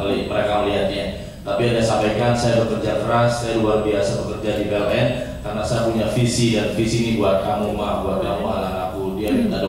mereka melihatnya. Tapi Anda sampaikan saya bekerja keras, saya luar biasa bekerja di PLN karena saya punya visi, dan visi ini buat kamu, Ma, buat kamu anak-anakku. Dia minta